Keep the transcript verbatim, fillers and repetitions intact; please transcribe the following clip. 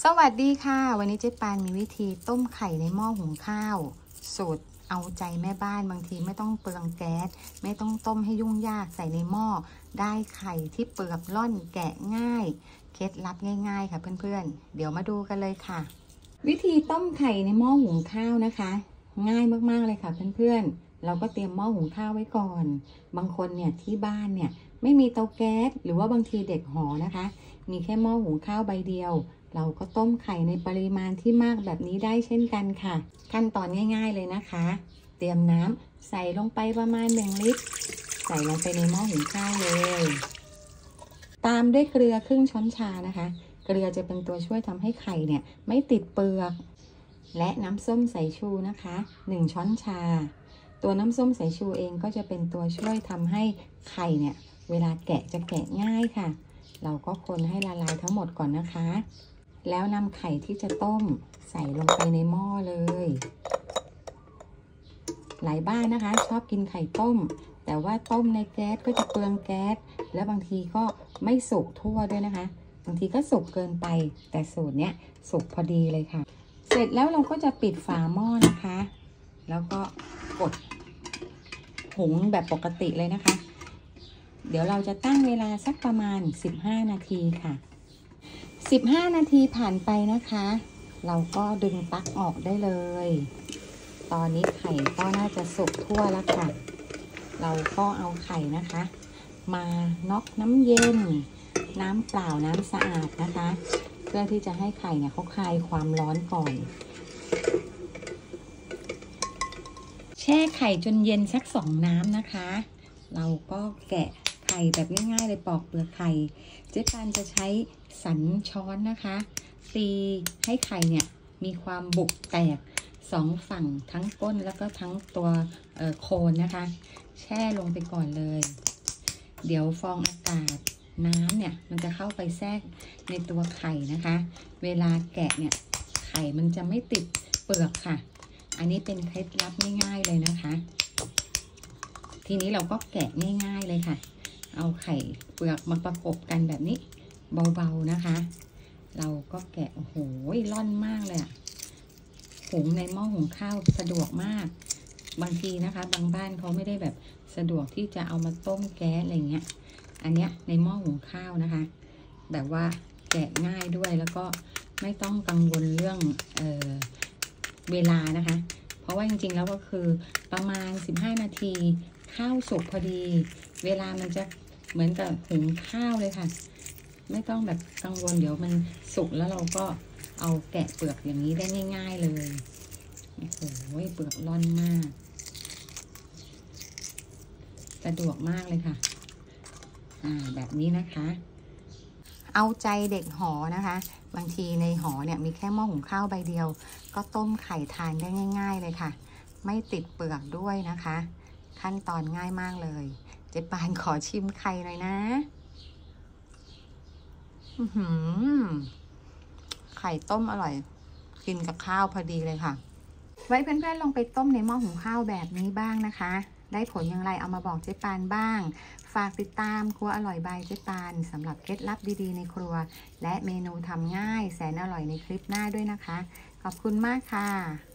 สวัสดีค่ะวันนี้เจ๊ปานมีวิธีต้มไข่ในหม้อหุงข้าวสูตรเอาใจแม่บ้านบางทีไม่ต้องเปลืองแก๊สไม่ต้องต้มให้ยุ่งยากใส่ในหม้อได้ไข่ที่เปลือกล่อนแกะง่ายเคล็ดลับง่ายๆค่ะเพื่อนๆเดี๋ยวมาดูกันเลยค่ะวิธีต้มไข่ในหม้อหุงข้าวนะคะง่ายมากๆเลยค่ะเพื่อนๆเราก็เตรียมหม้อหุงข้าวไว้ก่อนบางคนเนี่ยที่บ้านเนี่ยไม่มีเตาแก๊สหรือว่าบางทีเด็กหอนะคะมีแค่หม้อหุงข้าวใบเดียวเราก็ต้มไข่ในปริมาณที่มากแบบนี้ได้เช่นกันค่ะขั้นตอนง่ายๆเลยนะคะเตรียมน้ำใส่ลงไปประมาณหนึ่งลิตรใส่ลงไปในหม้อหุงข้าวเลยตามด้วยเกลือครึ่งช้อนชานะคะเกลือจะเป็นตัวช่วยทำให้ไข่เนี่ยไม่ติดเปลือกและน้ำส้มสายชูนะคะหนึ่งช้อนชาตัวน้ำส้มสายชูเองก็จะเป็นตัวช่วยทำให้ไข่เนี่ยเวลาแกะจะแกะง่ายค่ะเราก็คนให้ละลายทั้งหมดก่อนนะคะแล้วนำไข่ที่จะต้มใส่ลงไปในหม้อเลยหลายบ้านนะคะชอบกินไข่ต้มแต่ว่าต้มในแก๊สก็จะเปลืองแก๊สและบางทีก็ไม่สุกทั่วด้วยนะคะบางทีก็สุกเกินไปแต่สูตรเนี้ยสุกพอดีเลยค่ะเสร็จแล้วเราก็จะปิดฝาหม้อนะคะแล้วก็กดหุงแบบปกติเลยนะคะเดี๋ยวเราจะตั้งเวลาสักประมาณสิบห้านาทีค่ะสิบห้านาทีผ่านไปนะคะเราก็ดึงปลั๊กออกได้เลยตอนนี้ไข่ก็น่าจะสุกทั่วแล้วค่ะเราก็เอาไข่นะคะมาน็อกน้ำเย็นน้ำเปล่าน้ำสะอาดนะคะเพื่อที่จะให้ไข่เนี่ยเขาคลายความร้อนก่อนแช่ไข่จนเย็นสักสองน้ำนะคะเราก็แกะไข่แบบง่ายๆเลยปอกเปลือกไข่เจ๊ปานจะใช้สันช้อนนะคะตีให้ไข่เนี่ยมีความบุกแตกสองฝั่งทั้งก้นแล้วก็ทั้งตัวโคนนะคะแช่ลงไปก่อนเลยเดี๋ยวฟองอากาศน้ำเนี่ยมันจะเข้าไปแทรกในตัวไข่นะคะเวลาแกะเนี่ยไข่มันจะไม่ติดเปลือกค่ะอันนี้เป็นเคล็ดลับง่ายๆเลยนะคะทีนี้เราก็แกะง่ายๆเลยค่ะเอาไข่เปลือกมาประกบกันแบบนี้เบาๆนะคะเราก็แกะโอ้โหร่อนมากเลยอะหุงในหม้อหุงข้าวสะดวกมากบางทีนะคะบางบ้านเขาไม่ได้แบบสะดวกที่จะเอามาต้มแก๊สอะไรเงี้ยอันเนี้ยในหม้อหุงข้าวนะคะแบบว่าแกะง่ายด้วยแล้วก็ไม่ต้องกังวลเรื่องเอ่อเวลานะคะเพราะว่าจริงๆแล้วก็คือประมาณสิบห้านาทีข้าวสุกพอดีเวลามันจะเหมือนกับหุงข้าวเลยค่ะไม่ต้องแบบกังวลเดี๋ยวมันสุกแล้วเราก็เอาแกะเปลือกอย่างนี้ได้ง่ายๆเลยโอ้โหเปลือกร่อนมากสะดวกมากเลยค่ะอ่าแบบนี้นะคะเอาใจเด็กหอนะคะบางทีในหอเนี่ยมีแค่หม้อหุงข้าวใบเดียวก็ต้มไข่ทานได้ง่ายๆเลยค่ะไม่ติดเปลือกด้วยนะคะขั้นตอนง่ายมากเลยเจ๊ปานขอชิมไข่หน่อยนะอื้อหือไข่ต้มอร่อยกินกับข้าวพอดีเลยค่ะไว้เพื่อนๆลองไปต้มในหม้อหุงข้าวแบบนี้บ้างนะคะได้ผลอย่างไรเอามาบอกเจ๊ปานบ้างฝากติดตามครัวอร่อยบายเจ๊ปานสำหรับเคล็ดลับดีๆในครัวและเมนูทำง่ายแสนอร่อยในคลิปหน้าด้วยนะคะขอบคุณมากค่ะ